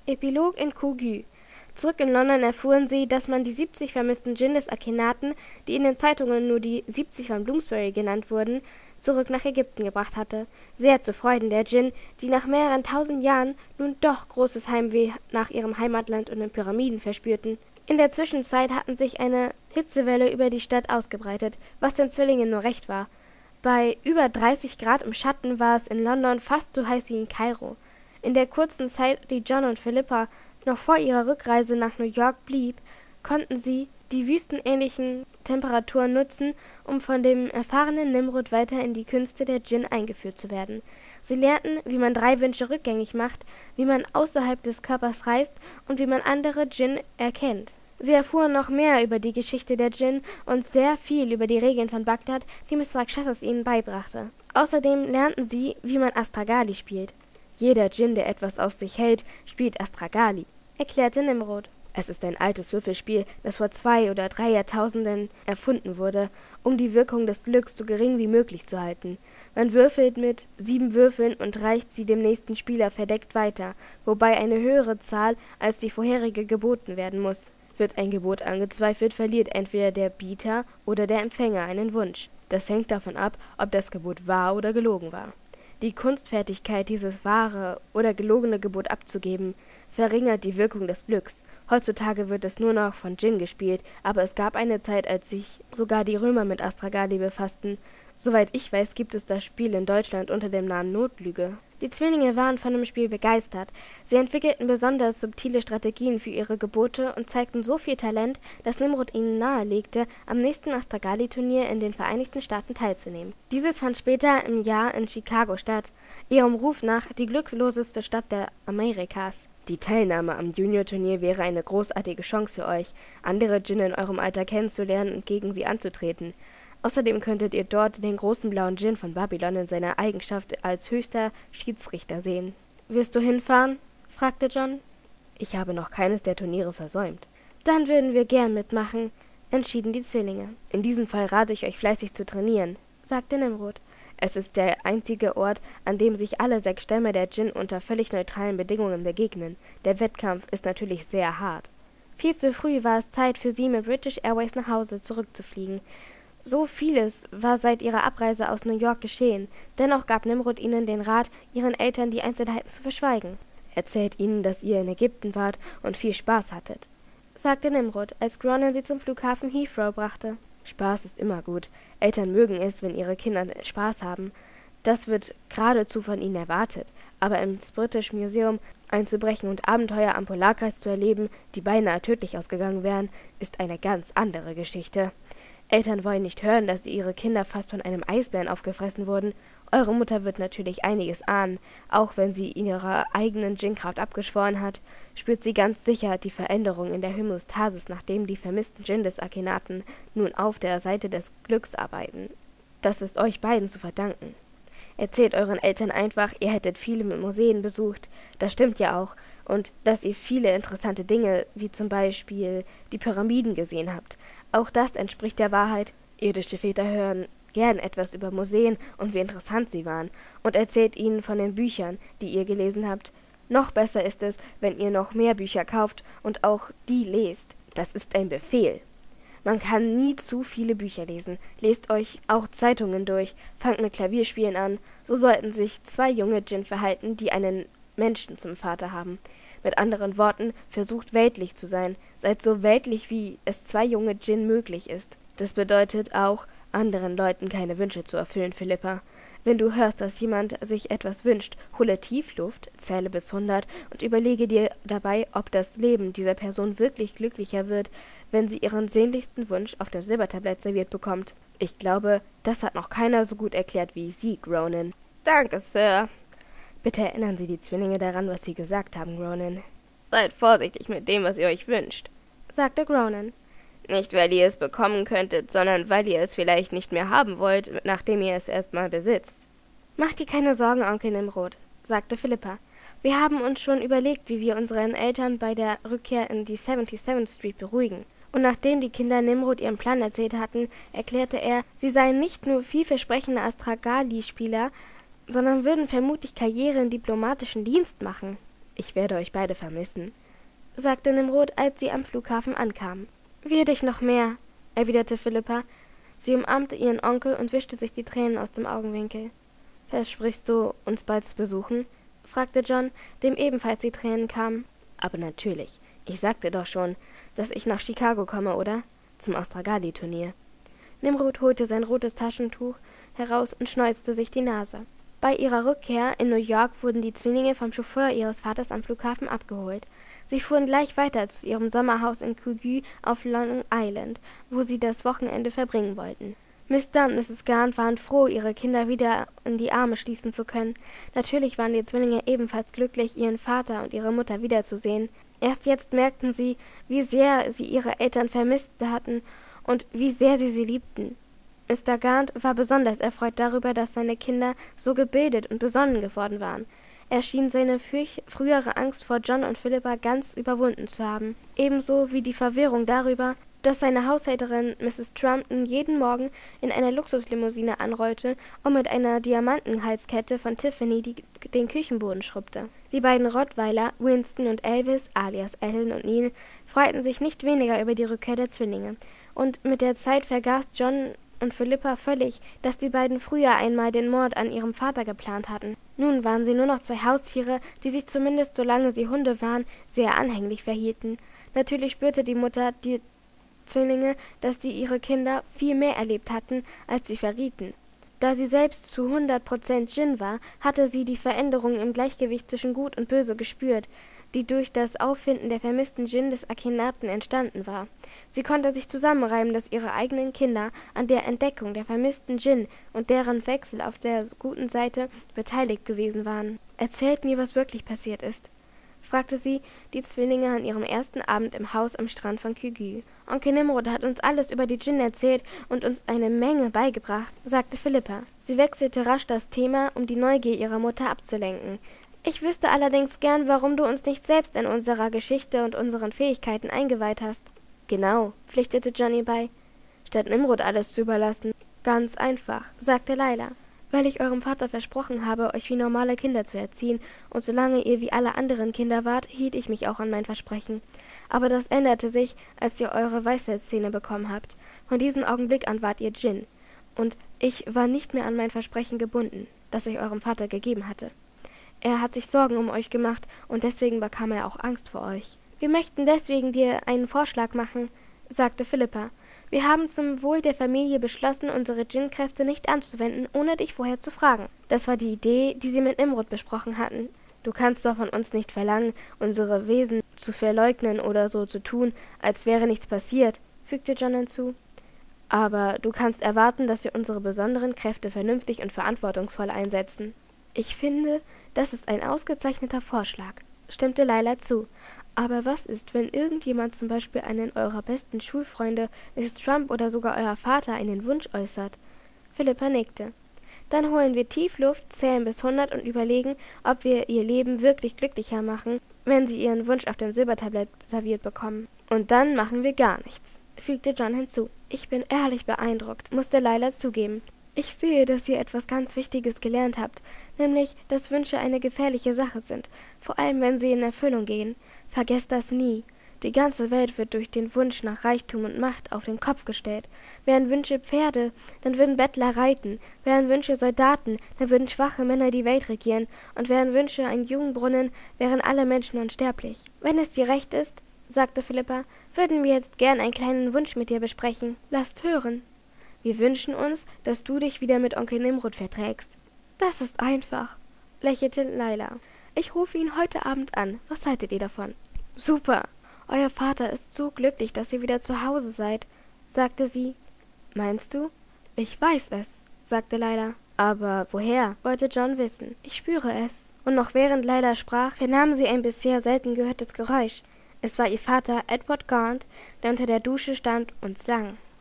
Epilog in Kogü. Zurück in London erfuhren sie, dass man die 70 vermissten Djinn des Akhenaten, die in den Zeitungen nur die 70 von Bloomsbury genannt wurden, zurück nach Ägypten gebracht hatte. Sehr zu Freuden der Djinn, die nach mehreren tausend Jahren nun doch großes Heimweh nach ihrem Heimatland und den Pyramiden verspürten. In der Zwischenzeit hatten sich eine Hitzewelle über die Stadt ausgebreitet, was den Zwillingen nur recht war. Bei über 30 Grad im Schatten war es in London fast so heiß wie in Kairo. In der kurzen Zeit, die John und Philippa noch vor ihrer Rückreise nach New York blieb, konnten sie die wüstenähnlichen Temperaturen nutzen, um von dem erfahrenen Nimrod weiter in die Künste der Djinn eingeführt zu werden. Sie lernten, wie man 3 Wünsche rückgängig macht, wie man außerhalb des Körpers reist und wie man andere Djinn erkennt. Sie erfuhren noch mehr über die Geschichte der Djinn und sehr viel über die Regeln von Bagdad, die Mr. Rakshasas ihnen beibrachte. Außerdem lernten sie, wie man Astragali spielt. Jeder Djinn, der etwas auf sich hält, spielt Astragali, erklärte Nimrod. Es ist ein altes Würfelspiel, das vor 2 oder 3 Jahrtausenden erfunden wurde, um die Wirkung des Glücks so gering wie möglich zu halten. Man würfelt mit 7 Würfeln und reicht sie dem nächsten Spieler verdeckt weiter, wobei eine höhere Zahl als die vorherige geboten werden muss. Wird ein Gebot angezweifelt, verliert entweder der Bieter oder der Empfänger einen Wunsch. Das hängt davon ab, ob das Gebot wahr oder gelogen war. Die Kunstfertigkeit, dieses wahre oder gelogene Gebot abzugeben, verringert die Wirkung des Glücks. Heutzutage wird es nur noch von Djinn gespielt, aber es gab eine Zeit, als sich sogar die Römer mit Astragali befassten. Soweit ich weiß, gibt es das Spiel in Deutschland unter dem Namen Notlüge. Die Zwillinge waren von dem Spiel begeistert. Sie entwickelten besonders subtile Strategien für ihre Gebote und zeigten so viel Talent, dass Nimrod ihnen nahelegte, am nächsten Astragali-Turnier in den Vereinigten Staaten teilzunehmen. Dieses fand später im Jahr in Chicago statt, ihrem Ruf nach die glückloseste Stadt der Amerikas. Die Teilnahme am Junior-Turnier wäre eine großartige Chance für euch, andere Djinn in eurem Alter kennenzulernen und gegen sie anzutreten. Außerdem könntet ihr dort den großen blauen Djinn von Babylon in seiner Eigenschaft als höchster Schiedsrichter sehen. »Wirst du hinfahren?« fragte John. »Ich habe noch keines der Turniere versäumt.« »Dann würden wir gern mitmachen«, entschieden die Zwillinge. »In diesem Fall rate ich euch fleißig zu trainieren«, sagte Nimrod. »Es ist der einzige Ort, an dem sich alle 6 Stämme der Djinn unter völlig neutralen Bedingungen begegnen. Der Wettkampf ist natürlich sehr hart.« Viel zu früh war es Zeit für sie, mit British Airways nach Hause zurückzufliegen. So vieles war seit ihrer Abreise aus New York geschehen. Dennoch gab Nimrod ihnen den Rat, ihren Eltern die Einzelheiten zu verschweigen. »Erzählt ihnen, dass ihr in Ägypten wart und viel Spaß hattet«, sagte Nimrod, als Gronin sie zum Flughafen Heathrow brachte. »Spaß ist immer gut. Eltern mögen es, wenn ihre Kinder Spaß haben. Das wird geradezu von ihnen erwartet. Aber ins British Museum einzubrechen und Abenteuer am Polarkreis zu erleben, die beinahe tödlich ausgegangen wären, ist eine ganz andere Geschichte. Eltern wollen nicht hören, dass ihre Kinder fast von einem Eisbären aufgefressen wurden. Eure Mutter wird natürlich einiges ahnen. Auch wenn sie ihrer eigenen Djinn-Kraft abgeschworen hat, spürt sie ganz sicher die Veränderung in der Homöostasis, nachdem die vermissten Djinn des Akhenaten nun auf der Seite des Glücks arbeiten. Das ist euch beiden zu verdanken. Erzählt euren Eltern einfach, ihr hättet viele Museen besucht, das stimmt ja auch, und dass ihr viele interessante Dinge, wie zum Beispiel die Pyramiden gesehen habt. Auch das entspricht der Wahrheit. Irdische Väter hören gern etwas über Museen und wie interessant sie waren, und erzählt ihnen von den Büchern, die ihr gelesen habt. Noch besser ist es, wenn ihr noch mehr Bücher kauft und auch die lest. Das ist ein Befehl. Man kann nie zu viele Bücher lesen. Lest euch auch Zeitungen durch, fangt mit Klavierspielen an. So sollten sich 2 junge Djinn verhalten, die einen Menschen zum Vater haben. Mit anderen Worten, versucht weltlich zu sein. Seid so weltlich, wie es 2 junge Djinn möglich ist. Das bedeutet auch, anderen Leuten keine Wünsche zu erfüllen, Philippa. Wenn du hörst, dass jemand sich etwas wünscht, hole tief Luft, zähle bis 100 und überlege dir dabei, ob das Leben dieser Person wirklich glücklicher wird, wenn sie ihren sehnlichsten Wunsch auf dem Silbertablett serviert bekommt. Ich glaube, das hat noch keiner so gut erklärt wie Sie, Gronin. »Danke, Sir.« »Bitte erinnern Sie die Zwillinge daran, was Sie gesagt haben, Gronin.« »Seid vorsichtig mit dem, was ihr euch wünscht«, sagte Gronin. »Nicht, weil ihr es bekommen könntet, sondern weil ihr es vielleicht nicht mehr haben wollt, nachdem ihr es erstmal besitzt.« »Mach dir keine Sorgen, Onkel Nimrod«, sagte Philippa. »Wir haben uns schon überlegt, wie wir unseren Eltern bei der Rückkehr in die 77th Street beruhigen.« Und nachdem die Kinder Nimrod ihren Plan erzählt hatten, erklärte er, sie seien nicht nur vielversprechende Astragali-Spieler, sondern würden vermutlich Karriere im diplomatischen Dienst machen. Ich werde euch beide vermissen«, sagte Nimrod, als sie am Flughafen ankamen. »Wir dich noch mehr«, erwiderte Philippa. Sie umarmte ihren Onkel und wischte sich die Tränen aus dem Augenwinkel. »Versprichst du, uns bald zu besuchen?« fragte John, dem ebenfalls die Tränen kamen. »Aber natürlich. Ich sagte doch schon, dass ich nach Chicago komme, oder? Zum Austragali-Turnier.« Nimrod holte sein rotes Taschentuch heraus und schneuzte sich die Nase. Bei ihrer Rückkehr in New York wurden die Zwillinge vom Chauffeur ihres Vaters am Flughafen abgeholt. Sie fuhren gleich weiter zu ihrem Sommerhaus in Coogee auf Long Island, wo sie das Wochenende verbringen wollten. Mr. und Mrs. Grant waren froh, ihre Kinder wieder in die Arme schließen zu können. Natürlich waren die Zwillinge ebenfalls glücklich, ihren Vater und ihre Mutter wiederzusehen. Erst jetzt merkten sie, wie sehr sie ihre Eltern vermisst hatten und wie sehr sie liebten. Mr. Grant war besonders erfreut darüber, dass seine Kinder so gebildet und besonnen geworden waren. Er schien seine frühere Angst vor John und Philippa ganz überwunden zu haben, ebenso wie die Verwirrung darüber, dass seine Haushälterin Mrs. Trumpton jeden Morgen in einer Luxuslimousine anrollte und mit einer Diamantenhalskette von Tiffany den Küchenboden schrubbte. Die beiden Rottweiler, Winston und Elvis, alias Ellen und Neil, freuten sich nicht weniger über die Rückkehr der Zwillinge, und mit der Zeit vergaß John und Philippa völlig, dass die beiden früher einmal den Mord an ihrem Vater geplant hatten. Nun waren sie nur noch zwei Haustiere, die sich zumindest solange sie Hunde waren, sehr anhänglich verhielten. Natürlich spürte die Mutter die Zwillinge, dass sie ihre Kinder viel mehr erlebt hatten, als sie verrieten. Da sie selbst zu 100% Djinn war, hatte sie die Veränderung im Gleichgewicht zwischen Gut und Böse gespürt, die durch das Auffinden der vermissten Djinn des Akhenaten entstanden war. Sie konnte sich zusammenreimen, dass ihre eigenen Kinder an der Entdeckung der vermissten Djinn und deren Wechsel auf der guten Seite beteiligt gewesen waren. »Erzählt mir, was wirklich passiert ist«, fragte sie die Zwillinge an ihrem ersten Abend im Haus am Strand von Coogee. »Onkel Nimrod hat uns alles über die Djinn erzählt und uns eine Menge beigebracht«, sagte Philippa. Sie wechselte rasch das Thema, um die Neugier ihrer Mutter abzulenken. »Ich wüsste allerdings gern, warum du uns nicht selbst in unserer Geschichte und unseren Fähigkeiten eingeweiht hast.« »Genau«, pflichtete Johnny bei, »statt Nimrod alles zu überlassen.« »Ganz einfach«, sagte Laila, »weil ich eurem Vater versprochen habe, euch wie normale Kinder zu erziehen, und solange ihr wie alle anderen Kinder wart, hielt ich mich auch an mein Versprechen. Aber das änderte sich, als ihr eure Weisheitszähne bekommen habt. Von diesem Augenblick an wart ihr Djinn, und ich war nicht mehr an mein Versprechen gebunden, das ich eurem Vater gegeben hatte. Er hat sich Sorgen um euch gemacht, und deswegen bekam er auch Angst vor euch. Wir möchten deswegen dir einen Vorschlag machen«, sagte Philippa. »Wir haben zum Wohl der Familie beschlossen, unsere Djinn-Kräfte nicht anzuwenden, ohne dich vorher zu fragen.« Das war die Idee, die sie mit Nimrod besprochen hatten. »Du kannst doch von uns nicht verlangen, unsere Wesen zu verleugnen oder so zu tun, als wäre nichts passiert«, fügte John hinzu. »Aber du kannst erwarten, dass wir unsere besonderen Kräfte vernünftig und verantwortungsvoll einsetzen.« »Ich finde, das ist ein ausgezeichneter Vorschlag«, stimmte Laila zu. »Aber was ist, wenn irgendjemand, zum Beispiel einen eurer besten Schulfreunde, Mrs. Trump oder sogar euer Vater, einen Wunsch äußert?« Philippa nickte. »Dann holen wir tief Luft, zählen bis 100 und überlegen, ob wir ihr Leben wirklich glücklicher machen, wenn sie ihren Wunsch auf dem Silbertablett serviert bekommen. Und dann machen wir gar nichts«, fügte John hinzu. »Ich bin ehrlich beeindruckt«, musste Laila zugeben. »Ich sehe, dass ihr etwas ganz Wichtiges gelernt habt, nämlich, dass Wünsche eine gefährliche Sache sind, vor allem wenn sie in Erfüllung gehen. Vergesst das nie. Die ganze Welt wird durch den Wunsch nach Reichtum und Macht auf den Kopf gestellt. Wären Wünsche Pferde, dann würden Bettler reiten. Wären Wünsche Soldaten, dann würden schwache Männer die Welt regieren. Und wären Wünsche ein Jungbrunnen, wären alle Menschen unsterblich. Wenn es dir recht ist«, sagte Philippa, »würden wir jetzt gern einen kleinen Wunsch mit dir besprechen. Lasst hören.« »Wir wünschen uns, dass du dich wieder mit Onkel Nimrod verträgst.« »Das ist einfach«, lächelte Laila. »Ich rufe ihn heute Abend an. Was haltet ihr davon?« »Super! Euer Vater ist so glücklich, dass ihr wieder zu Hause seid«, sagte sie. »Meinst du?« »Ich weiß es«, sagte Laila. »Aber woher?«, wollte John wissen. »Ich spüre es.« Und noch während Laila sprach, vernahm sie ein bisher selten gehörtes Geräusch. Es war ihr Vater, Edward Gaunt, der unter der Dusche stand und sang.